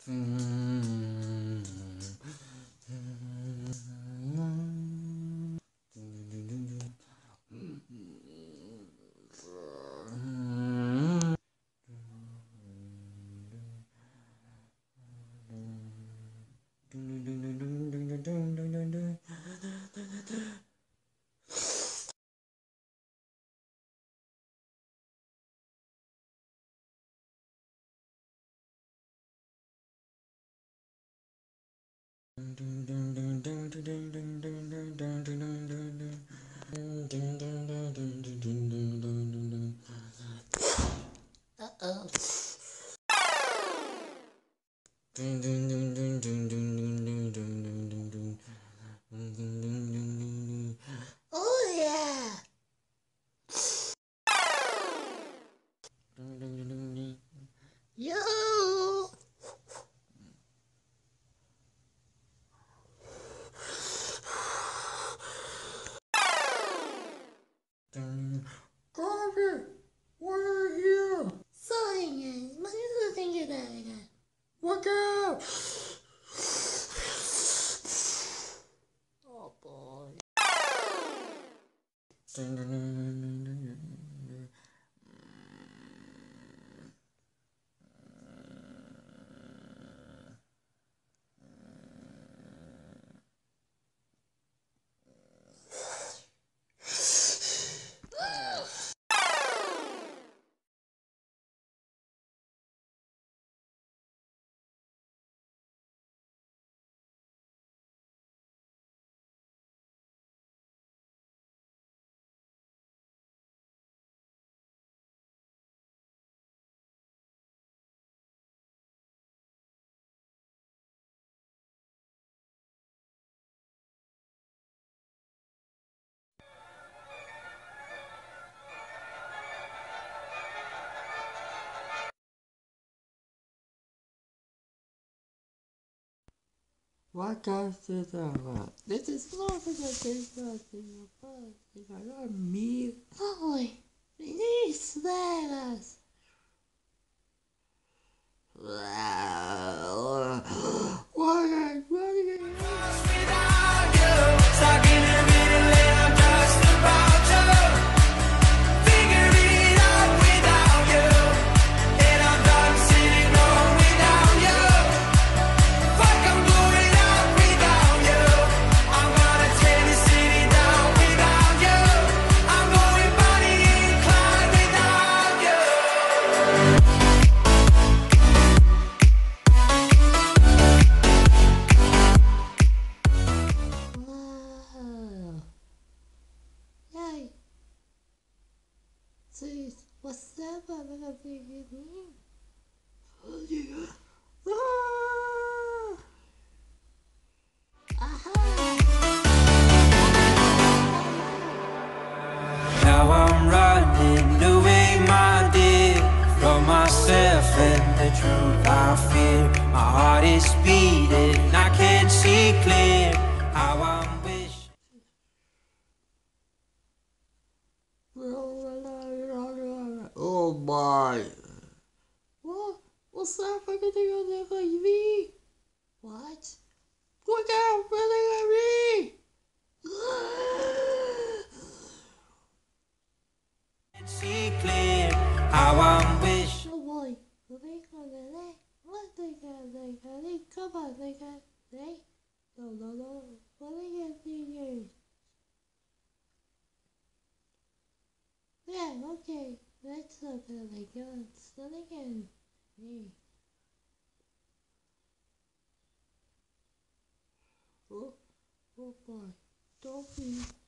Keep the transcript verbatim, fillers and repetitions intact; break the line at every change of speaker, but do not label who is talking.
Uh-oh. Oh yeah. Yo. Carver, why are you? Sorry, man. What do you think of Look out! Oh boy. What does this about? This is not because there's nothing about it. I got me. Holy, these letters. Wow. What are you? Without you, stuck in the middle and I'm just about to figure it out without you. And I'm done sitting home without you. Fuck, I'm going out without you. I'm gonna tear the city down without you. I'm going body inclined without you. Wow. Yay. See, what's that about a big name? Oh, yeah. Ah! Aha! Now I'm running away, my dear, from myself and the truth I fear. My heart is beating, I can't see clear. How I'm wishing. Oh my. What? What's that fucking thing on there for me? What? Look out! Really at me! See clear how I'm wishing. Oh boy. What they got? They got it. Come on, they got they. No, no, no. What they got? They Yeah, okay. Let's look at the guns. Then again. Hey. Oh, oh boy. Don't be.